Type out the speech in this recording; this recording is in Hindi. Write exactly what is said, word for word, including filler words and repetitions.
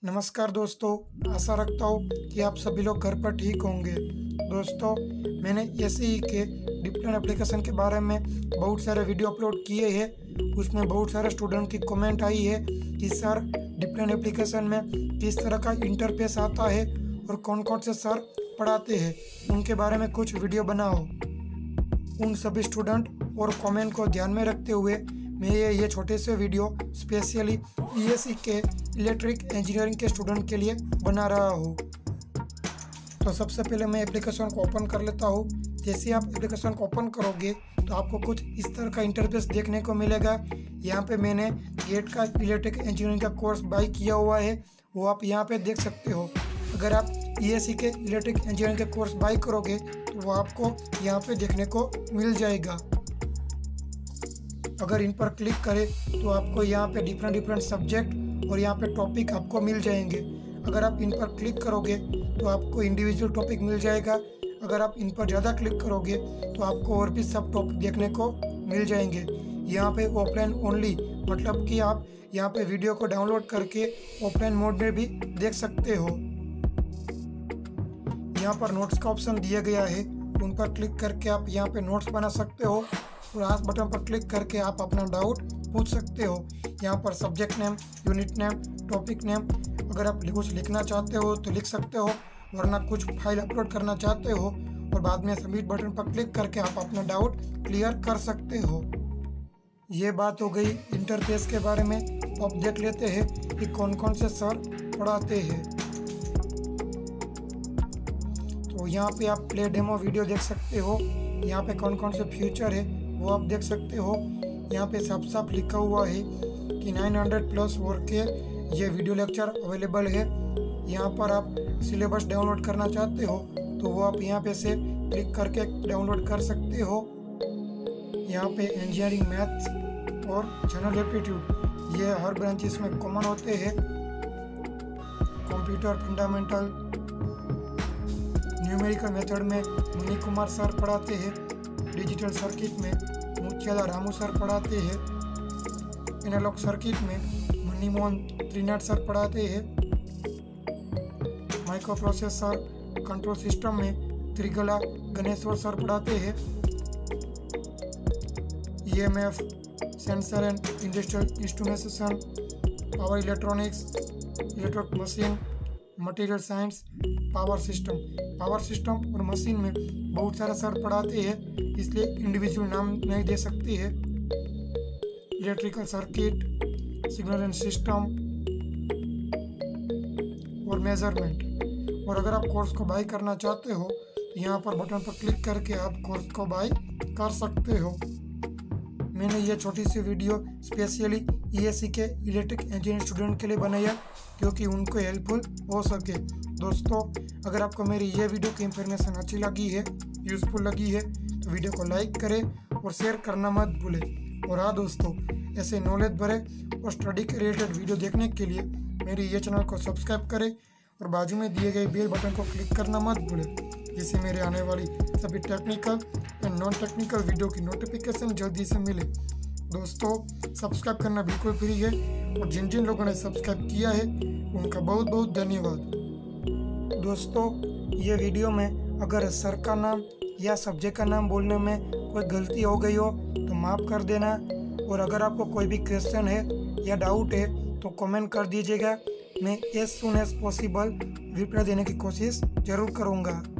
नमस्कार दोस्तों, आशा रखता हूँ कि आप सभी लोग घर पर ठीक होंगे। दोस्तों, मैंने एसईई के डिप्लोमा एप्लीकेशन के बारे में बहुत सारे वीडियो अपलोड किए हैं। उसमें बहुत सारे स्टूडेंट की कमेंट आई है कि सर डिप्लोमा एप्लीकेशन में किस तरह का इंटरफेस आता है और कौन कौन से सर पढ़ाते हैं, उनके बारे में कुछ वीडियो बनाओ। उन सभी स्टूडेंट और कमेंट को ध्यान में रखते हुए मैं ये ये छोटे से वीडियो स्पेशली ईएसई के इलेक्ट्रिक इंजीनियरिंग के स्टूडेंट के लिए बना रहा हूँ। तो सबसे पहले मैं एप्लीकेशन को ओपन कर लेता हूँ। जैसे आप एप्लीकेशन को ओपन करोगे तो आपको कुछ इस तरह का इंटरफेस देखने को मिलेगा। यहाँ पे मैंने गेट का इलेक्ट्रिक इंजीनियरिंग का कोर्स बाई किया हुआ है, वो आप यहाँ पे देख सकते हो। अगर आप ईएसई के इलेक्ट्रिक इंजीनियरिंग के कोर्स बाई करोगे तो वो आपको यहाँ पे देखने को मिल जाएगा। अगर इन पर क्लिक करें तो आपको यहाँ पे डिफरेंट डिफरेंट सब्जेक्ट और यहाँ पे टॉपिक आपको मिल जाएंगे। अगर आप इन पर क्लिक करोगे तो आपको इंडिविजुअल टॉपिक मिल जाएगा। अगर आप इन पर ज़्यादा क्लिक करोगे तो आपको और भी सब टॉपिक देखने को मिल जाएंगे। यहाँ पे ऑफलाइन ओनली, मतलब कि आप यहाँ पे वीडियो को डाउनलोड करके ऑफलाइन मोड में भी देख सकते हो। यहाँ पर नोट्स का ऑप्शन दिया गया है, उन पर क्लिक करके आप यहाँ पे नोट्स बना सकते हो और आस बटन पर क्लिक करके आप अपना डाउट पूछ सकते हो। यहाँ पर subject name, unit name, topic name, अगर आप कुछ लिखना चाहते हो तो लिख सकते हो, वरना कुछ फाइल अपलोड करना चाहते हो और बाद में सबमिट बटन पर क्लिक करके आप अपना डाउट क्लियर कर सकते हो। ये बात हो गई इंटरफेस के बारे में। अब देख लेते हैं कि कौन कौन से सर पढ़ाते हैं। तो यहाँ पे आप प्ले डेमो वीडियो देख सकते हो। यहाँ पे कौन कौन से फीचर है वो आप देख सकते हो। यहाँ पे साफ साफ लिखा हुआ है कि नौ सौ प्लस वर्क के ये वीडियो लेक्चर अवेलेबल है। यहाँ पर आप सिलेबस डाउनलोड करना चाहते हो तो वो आप यहाँ पे से क्लिक करके डाउनलोड कर सकते हो। यहाँ पे इंजीनियरिंग मैथ्स और जनरल एप्टीट्यूड ये हर ब्रांचेस में कॉमन होते हैं। कंप्यूटर फंडामेंटल, न्यूमेरिकल मेथड में मुनि कुमार सर पढ़ाते हैं। डिजिटल सर्किट में मुख्यादा रामू सर पढ़ाते हैं। एनालॉग सर्किट में मनीमोहन त्रिनाथ सर पढ़ाते हैं। माइक्रो प्रोसेसर कंट्रोल सिस्टम में त्रिगला गणेश्वर सर पढ़ाते हैं। EMF, sensor and industrial instrumentation, power electronics, electric machine, material science, power system. Power system और मशीन में बहुत सारा सर पढ़ाते हैं, इसलिए इंडिविजुअल नाम नहीं दे सकते हैं। Electrical circuit, signal and system और मेजरमेंट। और अगर आप कोर्स को बाय करना चाहते हो तो यहाँ पर बटन पर क्लिक करके आप कोर्स को बाय कर सकते हो। मैंने ये छोटी सी वीडियो स्पेशली ईएसई के इलेक्ट्रिक इंजीनियरिंग स्टूडेंट के लिए बनाया क्योंकि उनको हेल्पफुल हो सके। दोस्तों, अगर आपको मेरी ये वीडियो की इंफॉर्मेशन अच्छी लगी है, यूज़फुल लगी है तो वीडियो को लाइक करें और शेयर करना मत भूलें। और हाँ दोस्तों, ऐसे नॉलेज भरे और स्टडी के रिलेटेड वीडियो देखने के लिए मेरी ये चैनल को सब्सक्राइब करें और बाजू में दिए गए बेल बटन को क्लिक करना मत भूलें, जिससे मेरे आने वाली सभी technical and non technical video की नोटिफिकेशन जल्दी से मिले। दोस्तों, सब्सक्राइब करना बिल्कुल फ्री है और जिन जिन लोगों ने सब्सक्राइब किया है उनका बहुत बहुत धन्यवाद। दोस्तों, ये वीडियो में अगर सर का नाम या सब्जेक्ट का नाम बोलने में कोई गलती हो गई हो तो माफ़ कर देना। और अगर आपको कोई भी क्वेश्चन है या डाउट है तो कमेंट कर दीजिएगा। मैं as soon as possible reply देने की कोशिश ज़रूर करूँगा।